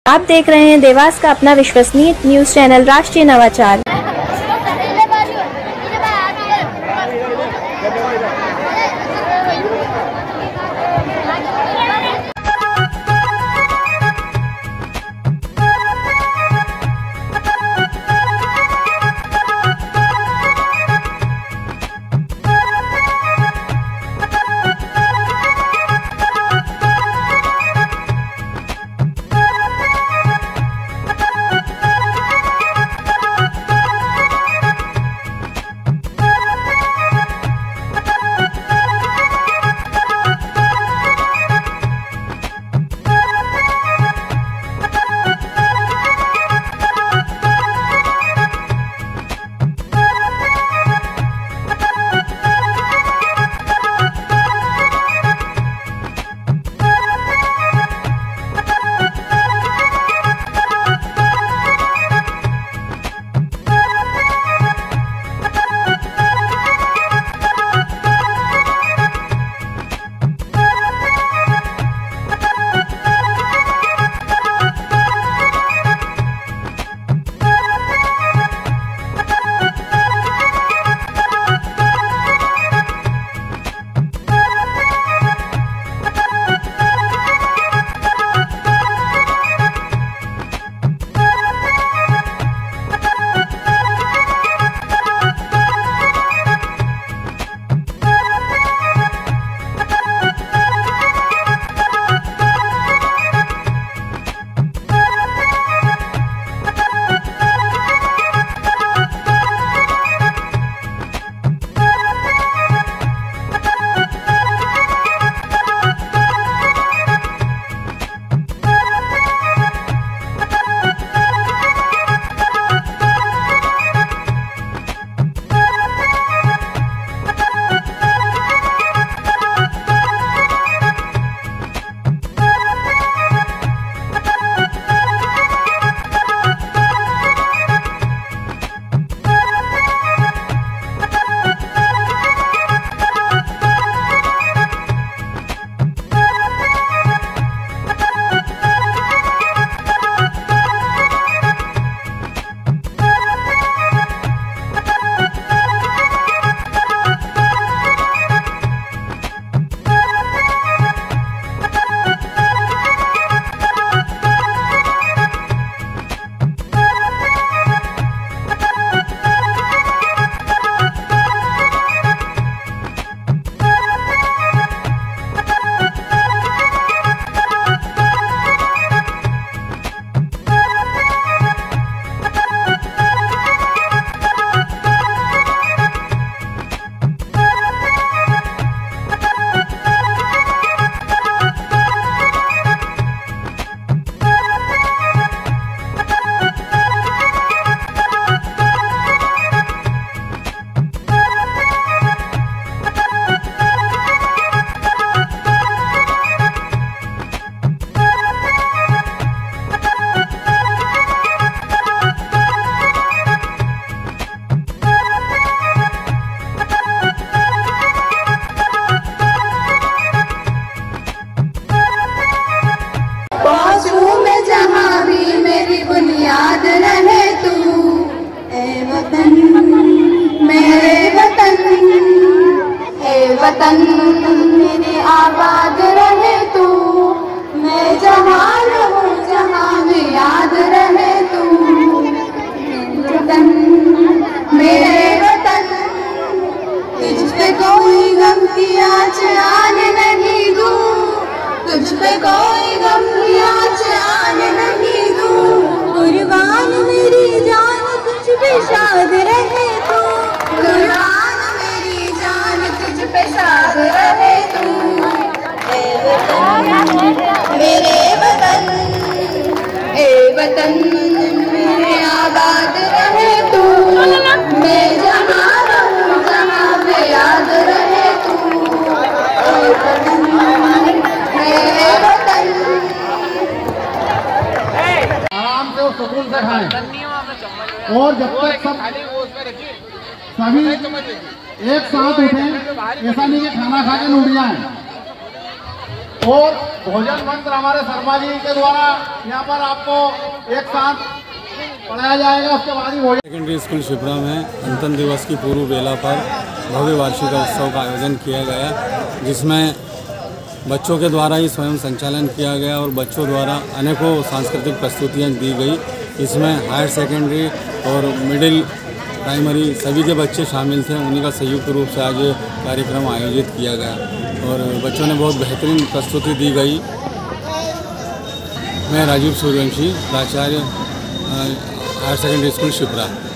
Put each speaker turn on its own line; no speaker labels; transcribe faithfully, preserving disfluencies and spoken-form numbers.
आप देख रहे हैं देवास का अपना विश्वसनीय न्यूज चैनल राष्ट्रीय नवाचार।
वतन मेरे आबाद रहे तू, मैं जहाँ रहूं जहाँ में याद रहे तू। वतन मेरे वतन, तुझ पे कोई गम की आँच आने नहीं दूं, तुझ पे कोई गम की आँच आने नहीं दूं। कुर्बान मेरी जान तुझ पे शाद रहे तू, कुर्बान मेरी जान तुझ पे शाद रहे तू। मेरे वतन ए वतन मेरे आबाद रहे तू, मैं जहाँ रहूं जहाँ पे याद रहे तू। मेरे वतन
आराम से सुकून से खाएं, और जब तक सब सभी एक साथ उठें, ऐसा नहीं कि खाना खा के लूट जाए। और भोजन मंत्र हमारे शर्मा जी के द्वारा यहाँ पर आपको एक साथ पढ़ाया जाएगा। उसके बाद ही भोजन।
सेकेंडरी स्कूल शिप्रा में गणतंत्र दिवस की पूर्व बेला पर भव्य वार्षिक उत्सव का आयोजन किया गया, जिसमें बच्चों के द्वारा ही स्वयं संचालन किया गया और बच्चों द्वारा अनेकों सांस्कृतिक प्रस्तुतियाँ दी गई। इसमें हायर सेकेंडरी और मिडिल प्राइमरी सभी के बच्चे शामिल थे। उन्हीं का संयुक्त रूप से आज ये कार्यक्रम आयोजित किया गया और बच्चों ने बहुत बेहतरीन प्रस्तुति दी गई। मैं राजीव सूर्यवंशी, प्राचार्य हायर सेकेंडरी स्कूल शिप्रा।